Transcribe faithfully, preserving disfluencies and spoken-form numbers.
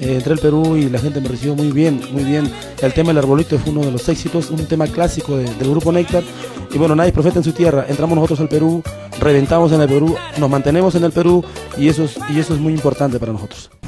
eh, entré al Perú y la gente me recibió muy bien, muy bien. El tema del arbolito fue uno de los éxitos, un tema clásico de, del grupo Néctar. Y bueno, nadie es profeta en su tierra. Entramos nosotros al Perú, reventamos en el Perú, nos mantenemos en el Perú y eso es, y eso es muy importante para nosotros.